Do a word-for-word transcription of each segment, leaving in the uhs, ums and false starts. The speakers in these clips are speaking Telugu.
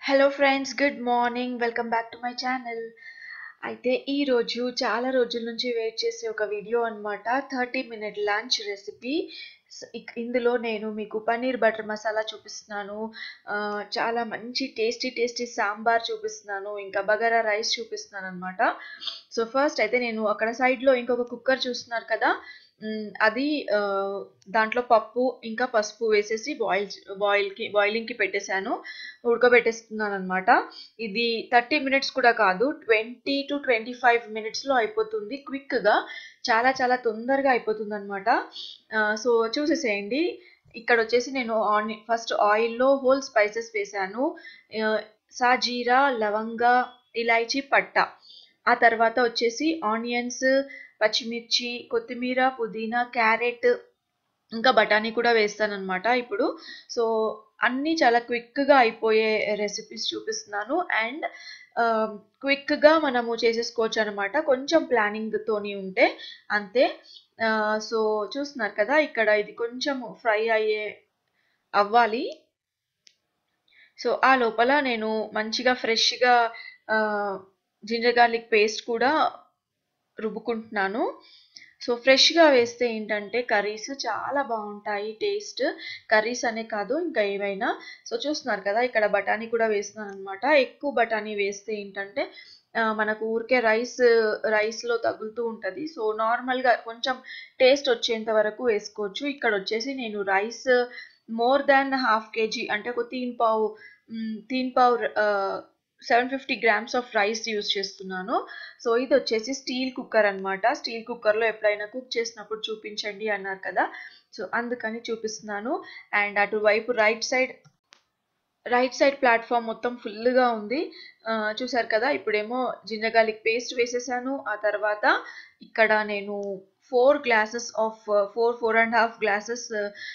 Hello friends, good morning. Welcome back to my channel. అయితే ఈరోజు చాలా రోజుల నుంచి వెయిట్ చేసే ఒక వీడియో అనమాట. Thirty minute lunch recipe. ఇందులో నేను మీకు పన్నీర్ బటర్ మసాలా చూపిస్తున్నాను, చాలా మంచి టేస్టీ టేస్టీ సాంబార్ చూపిస్తున్నాను, ఇంకా బగారా రైస్ చూపిస్తున్నాను అనమాట. సో ఫస్ట్ అయితే నేను అక్కడ సైడ్లో ఇంకొక కుక్కర్ చూస్తున్నారు కదా, అది దాంట్లో పప్పు ఇంకా పసుపు వేసేసి బాయిల్ బాయిల్కి బాయిలింగ్కి పెట్టేశాను, ఉడకబెట్టేస్తున్నాను అనమాట. ఇది థర్టీ మినిట్స్ కూడా కాదు, ట్వంటీ టు ట్వంటీ ఫైవ్ మినిట్స్లో అయిపోతుంది. క్విక్గా, చాలా చాలా తొందరగా అయిపోతుంది అనమాట. సో చూసేసేయండి. ఇక్కడ వచ్చేసి నేను ఆని ఫస్ట్ ఆయిల్లో హోల్ స్పైసెస్ వేసాను, సాజీరా, లవంగా, ఇలాయచీ, పట్టా. ఆ తర్వాత వచ్చేసి ఆనియన్స్, పచ్చిమిర్చి, కొత్తిమీర, పుదీనా, క్యారెట్, ఇంకా బఠానీ కూడా వేస్తానన్నమాట ఇప్పుడు. సో అన్నీ చాలా క్విక్గా అయిపోయే రెసిపీస్ చూపిస్తున్నాను, అండ్ క్విక్గా మనము చేసేసుకోవచ్చు అనమాట, కొంచెం ప్లానింగ్తోని ఉంటే అంతే. సో చూస్తున్నారు కదా, ఇక్కడ ఇది కొంచెం ఫ్రై అయ్యే అవ్వాలి. సో ఆ లోపల నేను మంచిగా ఫ్రెష్గా జింజర్ గార్లిక్ పేస్ట్ కూడా రుబ్బుకుంటున్నాను. సో ఫ్రెష్గా వేస్తే ఏంటంటే కర్రీస్ చాలా బాగుంటాయి, టేస్ట్ కర్రీస్ అనే కాదు ఇంకా ఏవైనా. సో చూస్తున్నారు కదా, ఇక్కడ బఠానీ కూడా వేస్తున్నాను అనమాట. ఎక్కువ బఠానీ వేస్తే ఏంటంటే మనకు ఊరికే రైస్ రైస్లో తగులుతూ ఉంటుంది. సో నార్మల్గా కొంచెం టేస్ట్ వచ్చేంత వరకు వేసుకోవచ్చు. ఇక్కడ వచ్చేసి నేను rice more than half kg అంటే ఒక తీన్ పావు తీన్ పావు seven fifty grams of rice use చేస్తున్నాను. సో ఇది వచ్చేసి స్టీల్ కుక్కర్ అనమాట. స్టీల్ కుక్కర్లో ఎప్పుడైనా కుక్ చేసినప్పుడు చూపించండి అన్నారు కదా, సో అందుకని చూపిస్తున్నాను. అండ్ అటువైపు right side right side platform మొత్తం ఫుల్గా ఉంది, చూసారు కదా. ఇప్పుడేమో జింజర్ గార్లిక్ పేస్ట్ వేసేసాను. ఆ తర్వాత ఇక్కడ నేను four glasses of four four and half glasses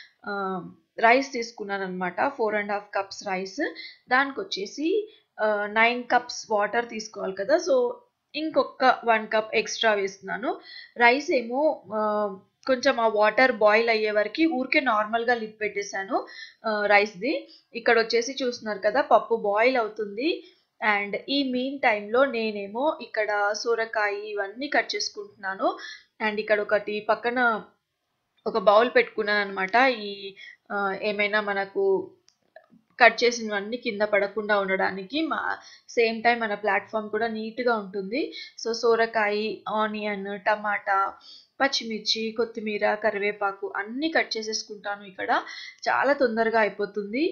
rice తీసుకున్నాను అనమాట. Four and half cups rice, దానికి వచ్చేసి నైన్ కప్స్ వాటర్ తీసుకోవాలి కదా. సో ఇంకొక వన్ కప్ ఎక్స్ట్రా వేస్తున్నాను. రైస్ ఏమో కొంచెం ఆ వాటర్ బాయిల్ అయ్యే వరకు ఊరికే నార్మల్గా లిప్ పెట్టేశాను రైస్ది. ఇక్కడ వచ్చేసి చూస్తున్నారు కదా, పప్పు బాయిల్ అవుతుంది. అండ్ ఈ మీన్ టైంలో నేనేమో ఇక్కడ సొరకాయ ఇవన్నీ కట్ చేసుకుంటున్నాను. అండ్ ఇక్కడ ఒకటి పక్కన ఒక బౌల్ పెట్టుకున్నాను అనమాట. ఈ ఏమైనా మనకు కట్ చేసినవన్నీ కింద పడకుండా ఉండడానికి, మా సేమ్ టైం మన ప్లాట్ఫామ్ కూడా నీట్గా ఉంటుంది. సో సొరకాయ, ఆనియన్, టమాటా, పచ్చిమిర్చి, కొత్తిమీర, కరివేపాకు అన్నీ కట్ చేసేసుకుంటాను. ఇక్కడ చాలా తొందరగా అయిపోతుంది.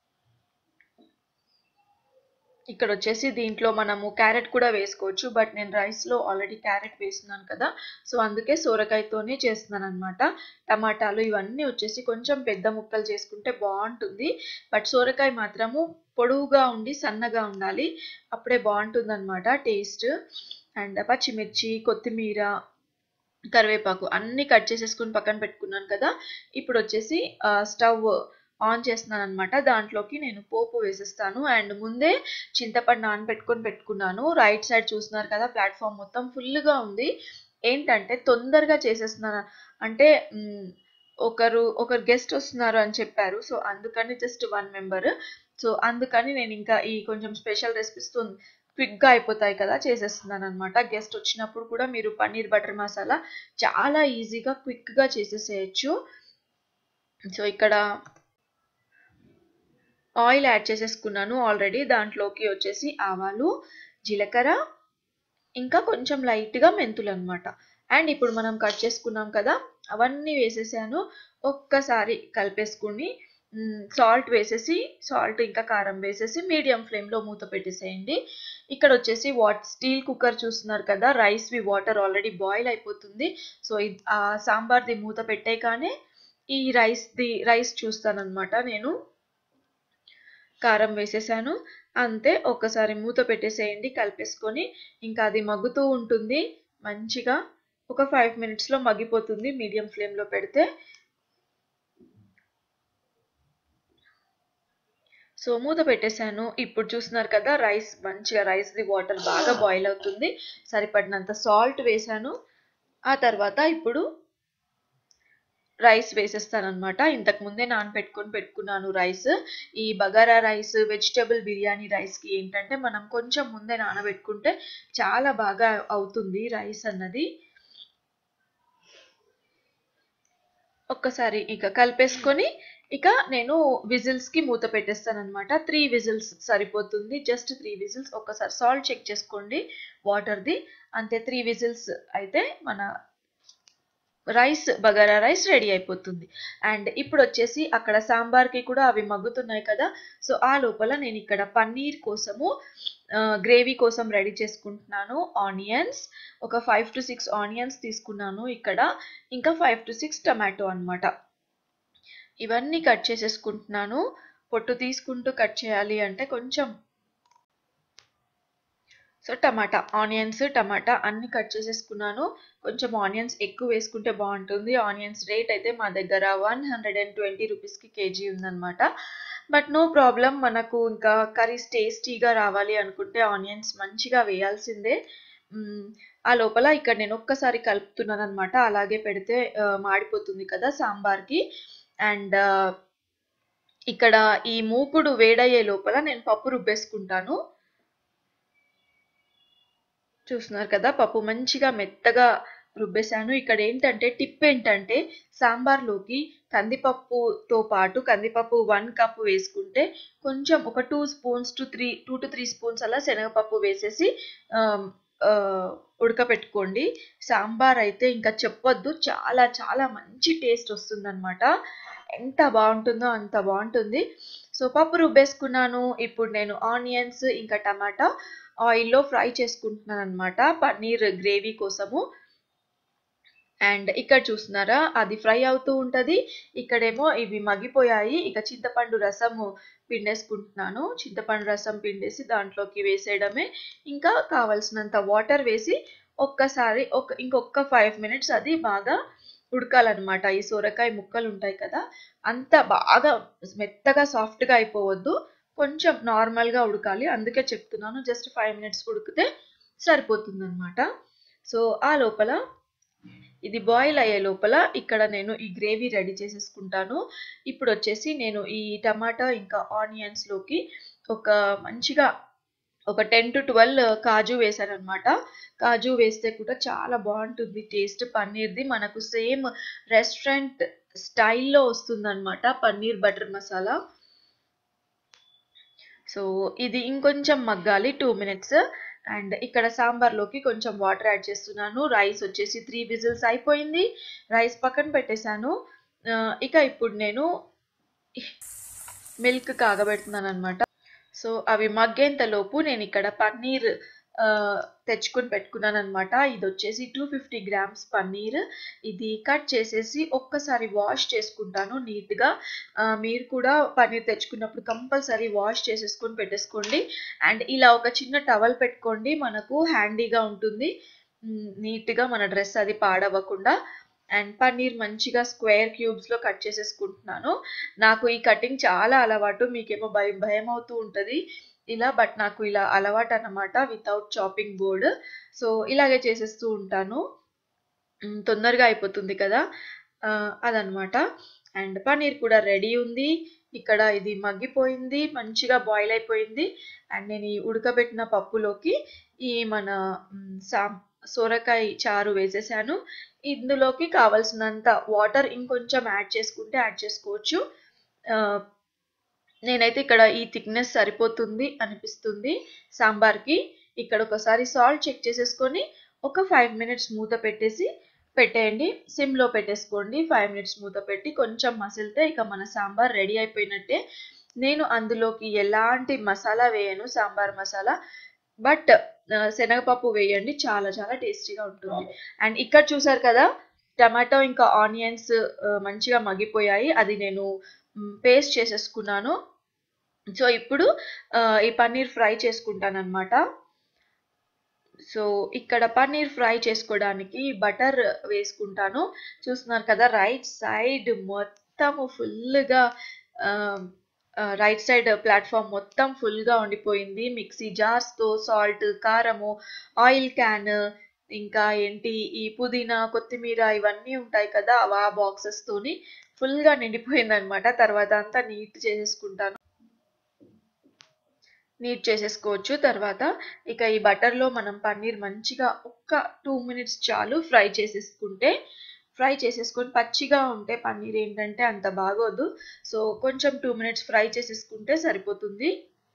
ఇక్కడ వచ్చేసి దీంట్లో మనము క్యారెట్ కూడా వేసుకోవచ్చు, బట్ నేను రైస్లో ఆల్రెడీ క్యారెట్ వేస్తున్నాను కదా, సో అందుకే సొరకాయతోనే చేస్తున్నాను అనమాట. టమాటాలు ఇవన్నీ వచ్చేసి కొంచెం పెద్ద ముక్కలు చేసుకుంటే బాగుంటుంది, బట్ సొరకాయ మాత్రము పొడవుగా ఉండి సన్నగా ఉండాలి, అప్పుడే బాగుంటుంది అనమాట టేస్ట్. అండ్ పచ్చిమిర్చి, కొత్తిమీర, కరివేపాకు అన్నీ కట్ చేసేసుకుని పక్కన పెట్టుకున్నాను కదా. ఇప్పుడు వచ్చేసి స్టవ్ ఆన్ చేస్తున్నాను అనమాట. దాంట్లోకి నేను పోపు వేసేస్తాను. అండ్ ముందే చింతపండు నానబెట్టుకొని పెట్టుకున్నాను. రైట్ సైడ్ చూస్తున్నారు కదా, ప్లాట్ఫామ్ మొత్తం ఫుల్గా ఉంది. ఏంటంటే తొందరగా చేసేస్తున్నాను, అంటే ఒకరు ఒకరు గెస్ట్ వస్తున్నారు అని చెప్పారు, సో అందుకని జస్ట్ వన్ మెంబర్, సో అందుకని నేను ఇంకా ఈ కొంచెం స్పెషల్ రెసిపీస్ క్విక్గా అయిపోతాయి కదా చేసేస్తున్నాను అనమాట. గెస్ట్ వచ్చినప్పుడు కూడా మీరు పన్నీర్ బటర్ మసాలా చాలా ఈజీగా క్విక్గా చేసేసేయచ్చు. సో ఇక్కడ ఆయిల్ యాడ్ చేసేసుకున్నాను ఆల్రెడీ. దాంట్లోకి వచ్చేసి ఆవాలు, జీలకర్ర, ఇంకా కొంచెం లైట్గా మెంతులు అనమాట. అండ్ ఇప్పుడు మనం కట్ చేసుకున్నాం కదా, అవన్నీ వేసేసాను. ఒక్కసారి కలిపేసుకుని సాల్ట్ వేసేసి, సాల్ట్ ఇంకా కారం వేసేసి మీడియం ఫ్లేమ్లో మూత పెట్టేసేయండి. ఇక్కడ వచ్చేసి వాట్ స్టీల్ కుక్కర్ చూస్తున్నారు కదా, రైస్వి వాటర్ ఆల్రెడీ బాయిల్ అయిపోతుంది. సో ఆ సాంబార్ది మూత పెట్టేగానే ఈ రైస్ది రైస్ చూస్తానన్నమాట నేను. కారం వేసేసాను, అంతే. ఒక్కసారి మూత పెట్టేసేయండి కలిపేసుకొని, ఇంకా అది మగ్గుతూ ఉంటుంది మంచిగా. ఒక ఫైవ్ మినిట్స్లో మగ్గిపోతుంది మీడియం ఫ్లేమ్లో పెడితే. సో మూత పెట్టేశాను. ఇప్పుడు చూస్తున్నారు కదా, రైస్ మంచిగా రైస్ది వాటర్ బాగా బాయిల్ అవుతుంది. సరిపడినంత సాల్ట్ వేసాను. ఆ తర్వాత ఇప్పుడు రైస్ వేసేస్తానన్నమాట. ఇంతకు ముందే నానబెట్టుకొని పెట్టుకున్నాను రైస్. ఈ బగారా రైస్, వెజిటబుల్ బిర్యానీ రైస్‌కి ఏంటంటే మనం కొంచెం ముందే నానబెట్టుకుంటే చాలా బాగా అవుతుంది రైస్ అన్నది. ఒక్కసారి ఇక కలిపేసుకొని ఇక నేను విజిల్స్‌కి మూత పెట్టేస్తానన్నమాట. మూడు విజిల్స్ సరిపోతుంది. జస్ట్ మూడు విజిల్స్. ఒక్కసారి సాల్ట్ చెక్ చేసుకోండి వాటర్‌ది. అంతే మూడు విజిల్స్ అయితే మన రైస్ బగారా రైస్ రెడీ అయిపోతుంది. అండ్ ఇప్పుడొచ్చేసి అక్కడ సాంబార్‌కి కూడా అవి మగ్గుతున్నాయి కదా! సో, ఆ లోపల నేను ఇక్కడ పన్నీర్ కోసము ఆహ్, గ్రేవీ కోసం రెడీ చేసుకుంటున్నాను. ఆనియన్స్ ఒక ఐదు ఆరు ఆనియన్స్ తీసుకున్నాను ఇక్కడ. ఇంకా ఐదు ఆరు టమాటో అన్నమాట. ఇవన్నీ కట్ చేసేసుకుంటున్నాను. పొట్టు తీసుకుంటూ కట్ చేయాలి అంటే కొంచెం సో, టమాటా, ఆనియన్స్, టమాటా అన్నీ కట్ చేసేసుకున్నాను. కొంచెం ఆనియన్స్ ఎక్కువ వేసుకుంటే బావుంటుంది. ఆనియన్స్ రేట్ అయితే మా దగ్గర నూట ఇరవై రూపీస్‌కి కేజీ ఉందన్నమాట. But no problem. మనకు ఇంకా కర్రీస్ టేస్టీగా రావాలి అనుకుంటే ఆనియన్స్ మంచిగా వేయాల్సిందే. హ్మ్. ఆ లోపల ఇక్కడ నేను ఒక్కసారి కలుపుతున్నానన్నమాట. అలాగే పెడితే ఆహ్, మాడిపోతుంది కదా సాంబార్‌కి. అండ్ ఇక్కడ ఈ మూకుడు వేడయ్యే లోపల నేను పప్పు రుబ్బేసుకుంటాను. చూస్తున్నారు కదా! పప్పు మంచిగా మెత్తగా రుబ్బేసాను. ఇక్కడ ఏంటంటే టిప్ ఏంటంటే సాంబార్‌లోకి కందిపప్పుతో పాటు కందిపప్పు ఒక కప్ వేసుకుంటే కొంచెం ఒక రెండు స్పూన్స్ టు మూడు రెండు మూడు స్పూన్స్ అలా శనగపప్పు వేసేసి ఆహ్, ఆహ్, ఉడకపెట్టుకోండి. సాంబార్ అయితే ఇంకా చెప్పొద్దు. చాలా చాలా మంచి టేస్ట్ వస్తుందన్నమాట. ఎంత బావుంటుందో అంత బావుంటుంది. సో, పప్పు రుబ్బేసుకున్నాను. ఇప్పుడు నేను ఆనియన్స్ ఇంకా టమాటా ఆయిల్‌లో ఫ్రై చేసుకుంటున్నానన్నమాట. పన్నీర్ గ్రేవీ కోసము. అండ్ ఇక్కడ చూస్తున్నారా? అది ఫ్రై అవుతూ ఉంటది. ఇక్కడేమో ఇవి మగ్గిపోయాయి. ఇక చింతపండు రసము పిండేసుకుంటున్నాను. చింతపండు రసం పిండేసి దాంట్లోకి వేసేయడమే. ఇంకా కావాల్సినంత వాటర్ వేసి ఒక్కసారి ఒక ఇంకొక ఐదు మినిట్స్ అది బాగా ఉడకాలన్నమాట. ఈ సొరకాయ ముక్కలుంటాయి కదా! అంత బాగా మెత్తగా సాఫ్ట్‌గా అయిపోవద్దు. కొంచెం నార్మల్‌గా ఉడకాలి. అందుకే చెప్తున్నాను. జస్ట్ ఐదు మినిట్స్ ఉడికితే సరిపోతుందన్నమాట. సో, ఆ లోపల ఇది బాయిల్ అయ్యే లోపల ఇక్కడ నేను ఈ గ్రేవీ రెడీ చేసేసుకుంటాను. ఇప్పుడొచ్చేసి నేను ఈ టమాటా ఇంకా ఆనియన్స్‌లోకి ఒక మంచిగా ఒక పది పన్నెండు కాజు వేశానన్నమాట. కాజు వేస్తే కూడా చాలా బావుంటుంది టేస్ట్ పన్నీర్‌ది. మనకు సేమ్ రెస్టారెంట్ స్టైల్‌లో వస్తుందన్నమాట పన్నీర్ బటర్ మసాలా. సో, ఇది ఇంకొంచెం మగ్గాలి రెండు మినిట్స్. అండ్ ఇక్కడ సాంబార్‌లోకి కొంచెం వాటర్ యాడ్ చేస్తున్నాను. రైస్ వచ్చేసి మూడు విజిల్స్ అయిపోయింది. రైస్ పక్కన పెట్టేసాను. ఆహ్, ఇక ఇప్పుడు నేను మిల్క్ కాగబెడుతున్నానన్నమాట. సో, అవి మగ్గేంతలోపు నేనిక్కడ పన్నీర్ ఆహ్, తెచ్చుకొని పెట్టుకున్నానన్నమాట. ఇదొచ్చేసి రెండు వందల యాభై గ్రామ్స్ పన్నీర్. ఇది కట్ చేసేసి ఒక్కసారి వాష్ చేసుకుంటాను నీట్‌గా. ఆహ్, మీరు కూడా పన్నీర్ తెచ్చుకున్నప్పుడు కంపల్సరీ వాష్ చేసేసుకొని పెట్టేసుకోండి. అండ్ ఇలా ఒక చిన్న టవల్ పెట్టుకోండి. మనకు హ్యాండీగా ఉంటుంది. హ్మ్. నీట్‌గా మన డ్రెస్ అది పాడవ్వకుండా. అండ్ పన్నీర్ మంచిగా స్క్వేర్ క్యూబ్స్‌లో కట్ చేసేసుకుంటున్నాను. నాకు ఈ కటింగ్ చాలా అలవాటు. మీకేమో భయం భయమవుతూ ఉంటది. ఇలా బట్ నాకు ఇలా అలవాటన్నమాట వితౌట్ చాపింగ్ బోర్డ్. సో, ఇలాగే చేసేస్తూ ఉంటాను. హ్మ్. తొందరగా అయిపోతుంది కదా! ఆహ్, అదనమాట. అండ్ పన్నీర్ కూడా రెడీ ఉంది. ఇక్కడ ఇది మగ్గిపోయింది. మంచిగా బాయిల్ అయిపోయింది. అండ్ నేను ఈ ఉడకబెట్టిన పప్పులోకి ఈ మన హ్మ్, సాం సొరకాయ చారు వేసేసాను. ఇందులోకి కావాల్సినంత వాటర్ ఇంకొంచెం యాడ్ చేసుకుంటే యాడ్ చేసుకోవచ్చు. ఆహ్, నేనైతే ఇక్కడ ఈ థిక్‌నెస్ సరిపోతుంది అనిపిస్తుంది సాంబార్‌కి. ఇక్కడ ఒకసారి సాల్ట్ చెక్ చేసేసుకొని ఒక ఐదు మినిట్స్ మూత పెట్టేసి పెట్టేయండి. సిమ్‌లో పెట్టేసుకోండి. ఐదు మినిట్స్ మూత పెట్టి కొంచెం మసిలితే ఇక మన సాంబార్ రెడీ అయిపోయినట్టే. నేను అందులోకి ఎలాంటి మసాలా వేయను సాంబార్ మసాలా. బట్ ఆహ్, శనగపప్పు వేయండి. చాలా చాలా టేస్టీగా ఉంటుంది. అండ్ ఇక్కడ చూసారు కదా! టమాటో ఇంకా ఆనియన్స్ ఆహ్, మంచిగా మగ్గిపోయాయి. అది నేను హ్మ్, పేస్ట్ చేసేసుకున్నాను. సో, ఇప్పుడు ఆహ్, ఈ పన్నీర్ ఫ్రై చేసుకుంటానన్నమాట. సో, ఇక్కడ పన్నీర్ ఫ్రై చేసుకోవడానికి బటర్ వేసుకుంటాను. చూస్తున్నారు కదా! రైట్ సైడ్ మొత్తము ఫుల్‌గా ఆహ్, ఆహ్, రైట్ సైడ్ ప్లాట్‌ఫార్మ్ మొత్తం ఫుల్‌గా ఉండిపోయింది. మిక్సీ జార్స్‌తో సాల్ట్, కారము, ఆయిల్ క్యాన్ ఇంకా ఏంటి ఈ పుదీనా, కొత్తిమీర ఇవన్నీ ఉంటాయి కదా! ఆ బాక్సెస్‌తోని ఫుల్‌గా నిండిపోయిందనమాట. తర్వాత అంతా నీట్ చేసేసుకుంటాను. నీట్ చేసేసుకోవచ్చు. తర్వాత ఇక ఈ బటర్‌లో మనం పన్నీర్ మంచిగా ఒక్క రెండు మినిట్స్ చాలు ఫ్రై చేసేసుకుంటే, ఫ్రై చేసేసుకొని పచ్చిగా ఉంటే పన్నీర్ ఏంటంటే అంత బాగోదు. సో, కొంచెం రెండు మినిట్స్ ఫ్రై చేసేసుకుంటే సరిపోతుంది.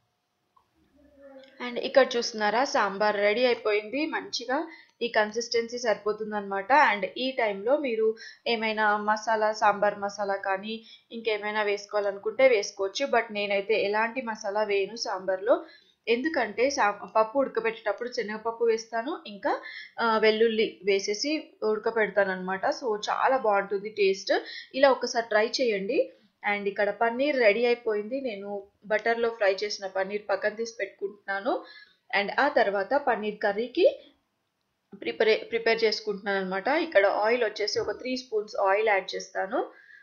అండ్ ఇక్కడ చూస్తున్నారా సాంబార్ రెడీ అయిపోయింది. మంచిగా ఈ కన్సిస్టెన్సీ సరిపోతుందనమాట. అండ్ ఈ టైంలో మీరు ఏమైనా మసాలా, సాంబార్ మసాలా కానీ ఇంకేమైనా వేసుకోవాలనుకుంటే వేసుకోవచ్చు. బట్ నేనైతే ఎలాంటి మసాలా వేయను సాంబార్‌లో. ఎందుకంటే సా పప్పు ఉడకబెట్టేటప్పుడు శనగపప్పు వేస్తాను. ఇంకా ఆహ్, వెల్లుల్లి వేసేసి ఉడకబెడతాననమాట. సో, చాలా బావుంటుంది టేస్ట్. ఇలా ఒకసారి ట్రై చేయండి. అండ్ ఇక్కడ పన్నీర్ రెడీ అయిపోయింది. నేను బటర్‌లో ఫ్రై చేసిన పన్నీర్ పక్కన తీసి పెట్టుకుంటున్నాను. అండ్ ఆ తర్వాత పన్నీర్ కర్రీకి ప్రిపరే ప్రిపేర్ చేసుకుంటున్నాననమాట. ఇక్కడ ఆయిల్ వచ్చేసి ఒక మూడు స్పూన్స్ ఆయిల్ యాడ్ చేస్తాను.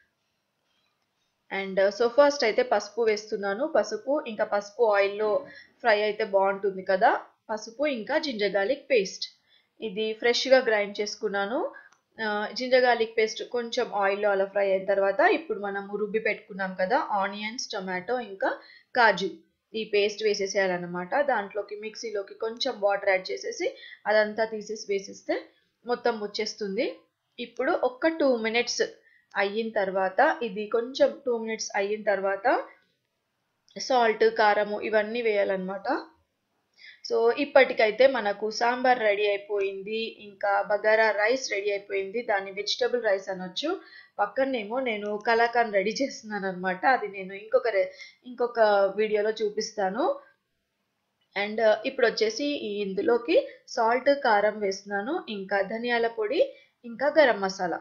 అండ్ సో, ఫస్ట్ అయితే పసుపు వేస్తున్నాను. పసుపు ఇంకా పసుపు ఆయిల్‌లో ఫ్రై అయితే బావుంటుంది కదా! పసుపు ఇంకా జింజర్ గార్లిక్ పేస్ట్. ఇది ఫ్రెష్‌గా గ్రైండ్ చేసుకున్నాను. ఆహ్, జింజర్ గార్లిక్ పేస్ట్ కొంచెం ఆయిల్‌లో అలా ఫ్రై అయిన తర్వాత ఇప్పుడు మనము రుబ్బి పెట్టుకున్నాం కదా! ఆనియన్స్, టొమాటో ఇంకా కాజు ఈ పేస్ట్ వేసేసేయాలన్నమాట. దాంట్లోకి మిక్సీలోకి కొంచెం వాటర్ యాడ్ చేసేసి అదంతా తీసేసి వేసేస్తే మొత్తం వచ్చేస్తుంది. ఇప్పుడు ఒక్క రెండు మినిట్స్ అయిన తర్వాత ఇది కొంచెం రెండు మినిట్స్ అయిన తర్వాత సాల్ట్, కారము ఇవన్నీ వేయాలన్నమాట. సో, ఇప్పటికైతే మనకు సాంబార్ రెడీ అయిపోయింది. ఇంకా బగారా రైస్ రెడీ అయిపోయింది. దాన్ని వెజిటబుల్ రైస్ అనొచ్చు. పక్కనేమో నేను కలాకండ్ రెడీ చేస్తున్నాననమాట. అది నేను ఇంకొక రె ఇంకొక వీడియోలో చూపిస్తాను. అండ్ ఇప్పుడొచ్చేసి ఇందులోకి సాల్ట్, కారం వేస్తున్నాను. ఇంకా ధనియాల పొడి, ఇంకా గరం మసాలా.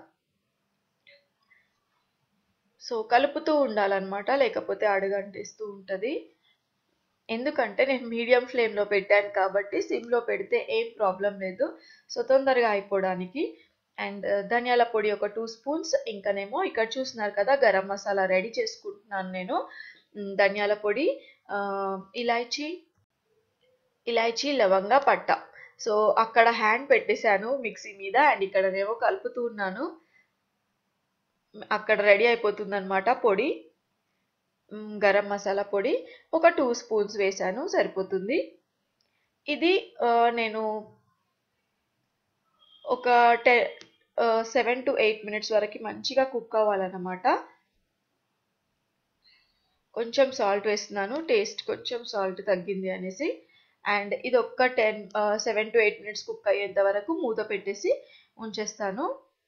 సో, కలుపుతూ ఉండాలన్నమాట. లేకపోతే అడుగంటేస్తూ ఉంటది. ఎందుకంటే నేను మీడియం ఫ్లేమ్‌లో పెట్టాను కాబట్టి సిమ్‌లో పెడితే ఏం ప్రాబ్లమ్ లేదు. సో, తొందరగా అయిపోవడానికి. అండ్ ధనియాల పొడి ఒక రెండు స్పూన్స్ ఇంకనేమో ఇక్కడ చూస్తున్నారు కదా! గరం మసాలా రెడీ చేసుకుంటున్నాను నేను. హ్మ్. ధనియాల పొడి, ఆహ్, ఇలాచీ, ఇలాచీ, లవంగ, పట్ట. సో, అక్కడ హ్యాండ్ పెట్టేసాను మిక్సీ మీద. అండ్ ఇక్కడనేమో కలుపుతూ ఉన్నాను. అక్కడ రెడీ అయిపోతుందన్నమాట పొడి. హ్మ్. గరం మసాలా పొడి ఒక రెండు స్పూన్స్ వేశాను సరిపోతుంది. ఇది ఆహ్, నేను ఒక టె ఆహ్, ఏడు ఎనిమిది మినిట్స్ వరకి మంచిగా కుక్ అవ్వాలన్నమాట. కొంచెం సాల్ట్ వేస్తున్నాను. టేస్ట్ కొంచెం సాల్ట్ తగ్గింది అనేసి. అండ్ ఇది ఒక్క పది ఆహ్, ఏడు ఎనిమిది మినిట్స్ కుక్ అయ్యేంత వరకు మూత పెట్టేసి ఉంచేస్తాను.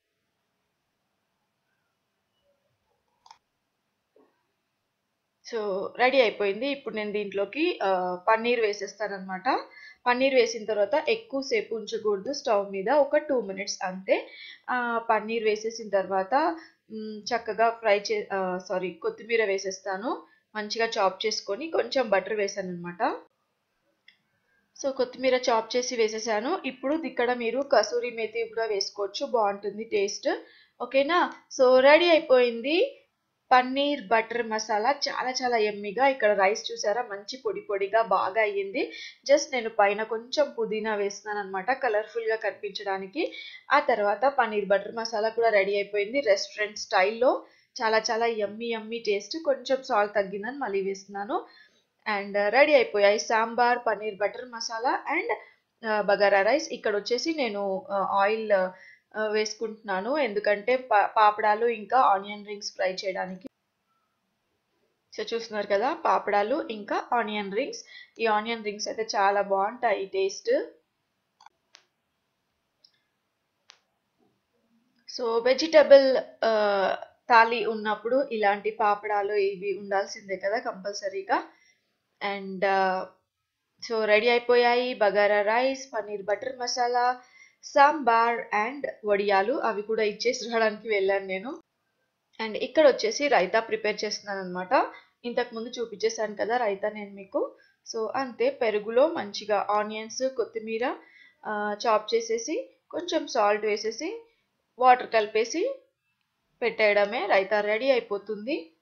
సో, రెడీ అయిపోయింది. ఇప్పుడు నేను దీంట్లోకి ఆహ్, పన్నీర్ వేసేస్తాననమాట. పన్నీర్ వేసిన తర్వాత ఎక్కువ సేపు ఉంచకూడదు స్టవ్ మీద. ఒక రెండు మినిట్స్ అంతే. ఆహ్, పన్నీర్ వేసేసిన తర్వాత హ్మ్, చక్కగా ఫ్రై చే ఆహ్, సారీ కొత్తిమీర వేసేస్తాను. మంచిగా చాప్ చేసుకొని కొంచెం బటర్ వేశాననమాట. సో, కొత్తిమీర చాప్ చేసి వేసేసాను. ఇప్పుడు ఇక్కడ మీరు కసూరి మేతి కూడా వేసుకోవచ్చు. బావుంటుంది టేస్ట్. ఓకేనా? సో, రెడీ అయిపోయింది. పన్నీర్ బటర్ మసాలా చాలా చాలా యమ్మీగా. ఇక్కడ రైస్ చూసారా మంచి పొడి పొడిగా బాగా అయ్యింది. జస్ట్ నేను పైన కొంచెం పుదీనా వేస్తున్నాననమాట కలర్‌ఫుల్‌గా కనిపించడానికి. ఆ తర్వాత పన్నీర్ బటర్ మసాలా కూడా రెడీ అయిపోయింది. రెస్టారెంట్ స్టైల్‌లో చాలా చాలా యమ్మీ యమ్మీ టేస్ట్. కొంచెం సాల్ట్ తగ్గిందని మళ్ళీ వేస్తున్నాను. అండ్ రెడీ అయిపోయాయి sambar, paneer butter masala and ah, bagara rice. ఇక్కడొచ్చేసి నేను ఆహ్, ఆయిల్ ఆహ్, వేసుకుంటున్నాను. ఎందుకంటే ప పాపడాలు ఇంకా ఆనియన్ రింగ్స్ ఫ్రై చేయడానికి. సో, చూస్తున్నారు కదా! పాపడాలు ఇంకా ఆనియన్ రింగ్స్. ఈ ఆనియన్ రింగ్స్ అయితే చాలా బావుంటాయి టేస్ట్. సో, వెజిటబుల్ ఆహ్, థాలీ ఉన్నప్పుడు ఇలాంటి పాపడాలు ఇవి ఉండాల్సిందే కదా! కంపల్సరీగా. అండ్ సో, రెడీ అయిపోయాయి bagara rice, paneer butter masala, sambar and వడియాలు. అవి కూడా ఇచ్చేసి రావడానికి వెళ్ళాను నేను. అండ్ ఇక్కడొచ్చేసి రైతా ప్రిపేర్ చేస్తున్నాననమాట. ఇంతకుముందు చూపించేసాను కదా! రైతా నేను మీకు. సో, అంతే పెరుగులో మంచిగా ఆనియన్స్, కొత్తిమీర ఆహ్, చాప్ చేసేసి, కొంచెం సాల్ట్ వేసేసి, వాటర్ కలిపేసి పెట్టేయడమే. రైతా రెడీ అయిపోతుంది.